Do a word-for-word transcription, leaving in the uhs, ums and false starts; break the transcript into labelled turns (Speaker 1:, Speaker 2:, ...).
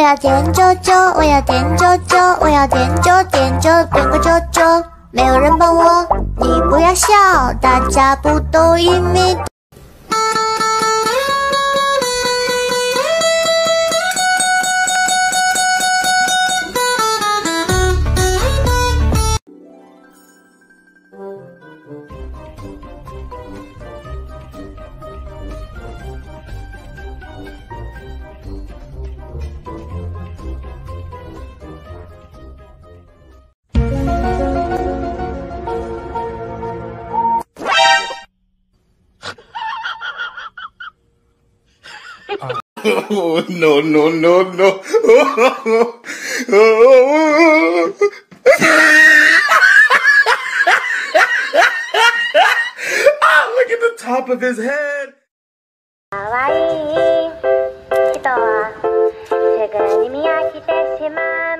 Speaker 1: 要点九九，我要点九九，我要点九点九点个九九。没有人帮我，你不要笑，大家不都一米。
Speaker 2: Oh, no, no, no, no. Ah, look at the top of his head.
Speaker 3: かわいい人はすぐに見飽きてしまう